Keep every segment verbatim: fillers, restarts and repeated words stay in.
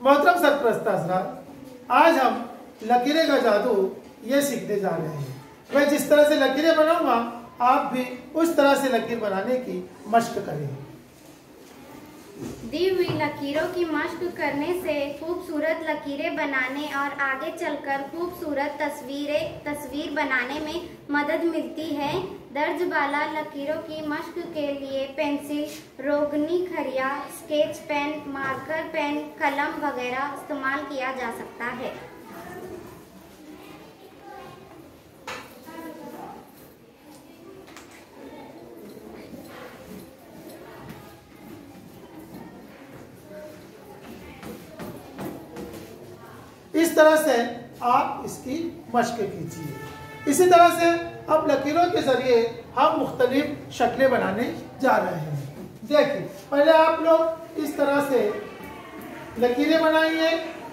मोहतरम सरपरस्त हज़रात, आज हम लकीरें का जादू ये सीखने जा रहे हैं। मैं जिस तरह से लकीरें बनाऊंगा आप भी उस तरह से लकीर बनाने की मशक करें। दी हुई लकीरों की मशक करने से खूबसूरत लकीरें बनाने और आगे चलकर खूबसूरत तस्वीरें तस्वीर बनाने में मदद मिलती है। दर्ज वाला लकीरों की मशक के लिए पेंसिल, रोगनी खरिया, स्केच पेन, मार्कर पेन, कलम वगैरह इस्तेमाल किया जा सकता है। इस तरह से आप इसकी मशक कीजिए। इसी तरह से अब लकीरों के जरिए हम मुख्तलिफ शक्लें बनाने जा रहे हैं। देखिए, पहले आप लोग इस तरह से लकीरें बनाइए।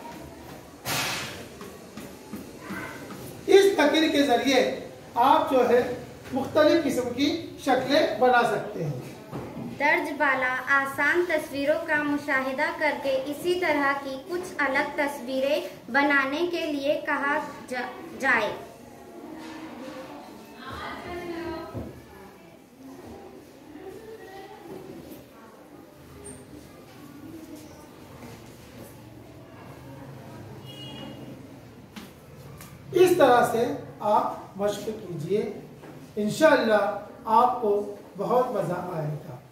इस लकीर के जरिए आप जो है मुख्तलिफ किस्म की शक्लें बना सकते हैं। दर्ज वाला आसान तस्वीरों का मुशाहिदा करके इसी तरह की कुछ अलग तस्वीरें बनाने के लिए कहा जा, जाए। इस तरह से आप मशक कीजिए, इंशाअल्लाह आपको बहुत मज़ा आएगा।